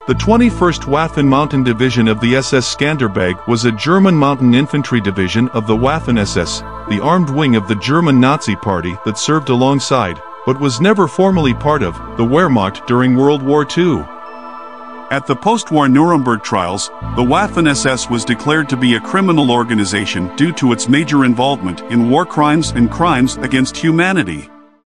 The 21st Waffen Mountain Division of the SS Skanderbeg was a German mountain infantry division of the Waffen-SS, the armed wing of the German Nazi Party that served alongside, but was never formally part of, the Wehrmacht during World War II. At the post-war Nuremberg trials, the Waffen-SS was declared to be a criminal organization due to its major involvement in war crimes and crimes against humanity.